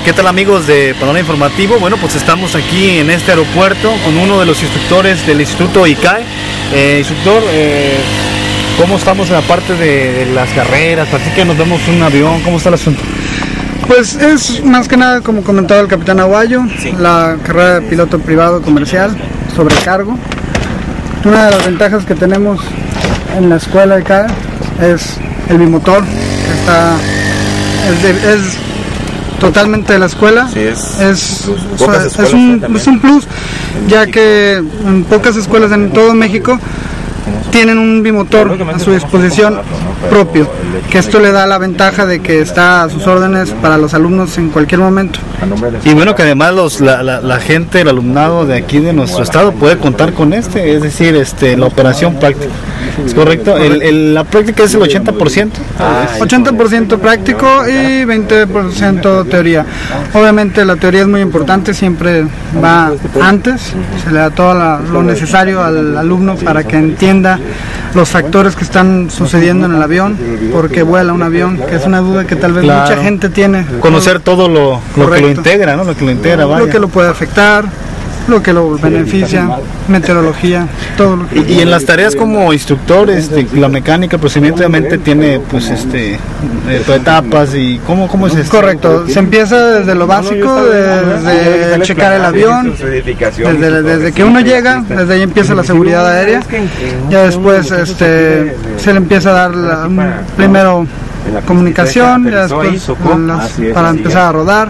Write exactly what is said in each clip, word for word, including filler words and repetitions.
¿Qué tal, amigos de Panorama Informativo? Bueno, pues estamos aquí en este aeropuerto con uno de los instructores del Instituto I C A E. Eh, instructor, eh, ¿cómo estamos en la parte de, de las carreras? ¿Para qué nos vemos un avión? ¿Cómo está el asunto? Pues es más que nada, como comentaba el capitán Aguayo, sí. La carrera de piloto privado comercial, sobrecargo. Una de las ventajas que tenemos en la escuela I C A E es el bimotor, que está, es, de, es totalmente de la escuela. Sí, es, es, o sea, es, un, es un plus, ya que en pocas escuelas en todo México tienen un bimotor a su disposición propio, que esto le da la ventaja de que está a sus órdenes para los alumnos en cualquier momento. Y bueno, que además los, la, la, la gente, el alumnado de aquí de nuestro estado puede contar con este, es decir, este, la operación práctica. ¿Es correcto? El, el, la práctica es el ochenta por ciento. ochenta por ciento práctico y veinte por ciento teoría. Obviamente la teoría es muy importante, siempre va antes, se le da todo la, lo necesario al alumno para que entienda los factores que están sucediendo en el avión, porque vuela un avión, que es una duda que tal vez claro. mucha gente tiene. Conocer todo lo, lo que lo integra, ¿no? Lo que lo integra, vaya. Lo que lo puede afectar, lo que lo beneficia, meteorología, todo lo que... Y, y en las tareas como instructor, este, la mecánica, el procedimiento obviamente tiene pues este eh, etapas y cómo, cómo es esto. Correcto, se empieza desde lo básico, desde de checar el avión, desde, desde que uno llega, desde ahí empieza la seguridad aérea, ya después este se le empieza a dar la, primero comunicación, ya después las, para empezar a rodar,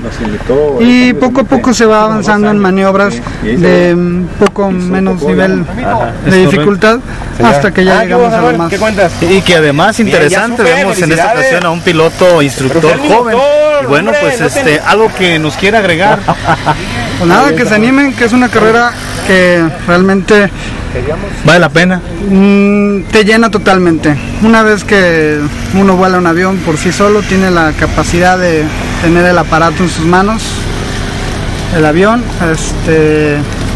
y poco a poco se va avanzando en maniobras de un poco menos nivel de dificultad hasta que ya llegamos a lo más. Y que además interesante, vemos en esta ocasión a un piloto instructor joven. Y bueno, pues este algo que nos quiera agregar. Pues nada, que se animen, que es una carrera que realmente vale la pena. Mm, te llena totalmente. Una vez que uno vuela un avión por sí solo, tiene la capacidad de tener el aparato en sus manos, el avión, este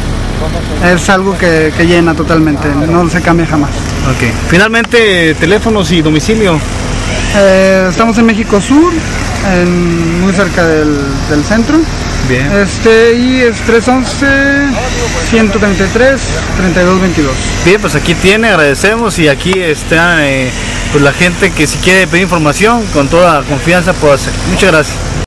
es algo que, que llena totalmente, no se cambia jamás. Okay. Finalmente, teléfonos y domicilio. Eh, estamos en México Sur, en, muy cerca del, del centro. Bien. Este, y es tres once, ciento treinta y tres, treinta y dos veintidós. Bien, pues aquí tiene, agradecemos, y aquí está eh, pues la gente que si quiere pedir información con toda confianza puede hacer. Muchas gracias.